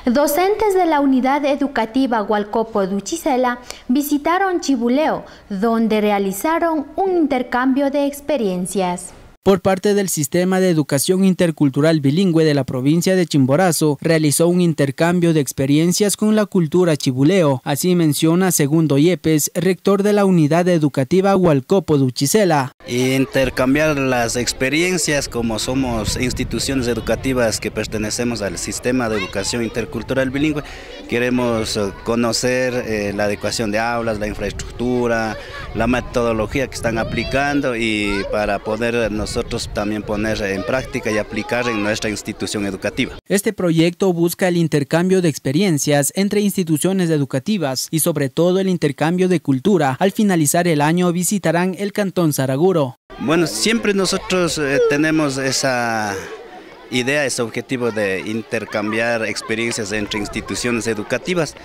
Docentes de la unidad educativa Hualcopo de Uchisela visitaron Chibuleo, donde realizaron un intercambio de experiencias. Por parte del Sistema de Educación Intercultural Bilingüe de la provincia de Chimborazo, realizó un intercambio de experiencias con la cultura chibuleo. Así menciona Segundo Yepes, rector de la unidad educativa Hualcopo de Uchisela. Intercambiar las experiencias, como somos instituciones educativas que pertenecemos al Sistema de Educación Intercultural Bilingüe, queremos conocer la adecuación de aulas, la infraestructura, la metodología que están aplicando y para poder nosotros también poner en práctica y aplicar en nuestra institución educativa. Este proyecto busca el intercambio de experiencias entre instituciones educativas y sobre todo el intercambio de cultura. Al finalizar el año visitarán el Cantón Saraguro. Bueno, siempre nosotros tenemos esa idea, ese objetivo de intercambiar experiencias entre instituciones educativas.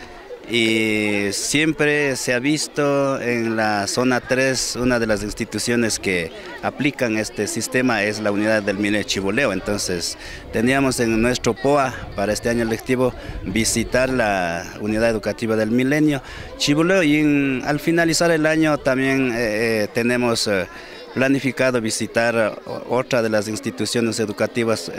Y siempre se ha visto en la zona 3, una de las instituciones que aplican este sistema es la unidad del Milenio Chibuleo. Entonces teníamos en nuestro POA para este año lectivo visitar la unidad educativa del Milenio Chibuleo y al finalizar el año también tenemos planificado visitar otra de las instituciones educativas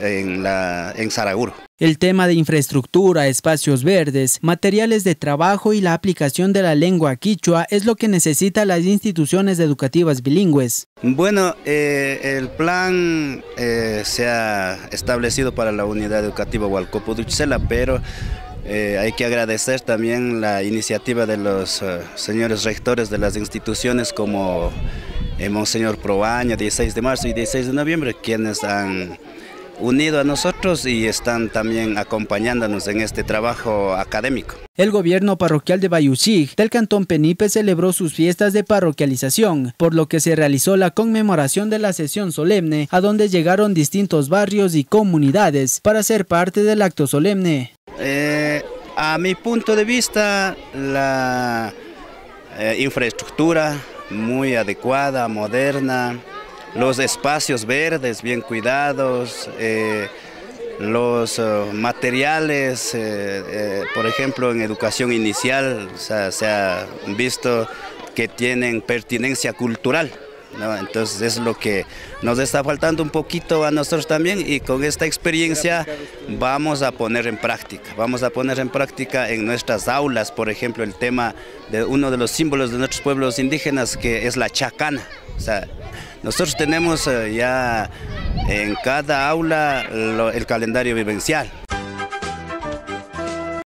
en Saraguro. El tema de infraestructura, espacios verdes, materiales de trabajo y la aplicación de la lengua quichua es lo que necesitan las instituciones educativas bilingües. Bueno, el plan se ha establecido para la unidad educativa Hualcopo de Uchisela, pero hay que agradecer también la iniciativa de los señores rectores de las instituciones como Monseñor Proaño, 16 de marzo y 16 de noviembre, quienes han unido a nosotros y están también acompañándonos en este trabajo académico. El gobierno parroquial de Bayuchig del Cantón Penipe celebró sus fiestas de parroquialización, por lo que se realizó la conmemoración de la sesión solemne, a donde llegaron distintos barrios y comunidades para ser parte del acto solemne. A mi punto de vista, la infraestructura muy adecuada, moderna, los espacios verdes bien cuidados, los materiales, por ejemplo en educación inicial se ha visto que tienen pertinencia cultural, ¿no? Entonces es lo que nos está faltando un poquito a nosotros también y con esta experiencia vamos a poner en práctica en nuestras aulas, por ejemplo el tema de uno de los símbolos de nuestros pueblos indígenas que es la chacana. O sea, nosotros tenemos ya en cada aula el calendario vivencial.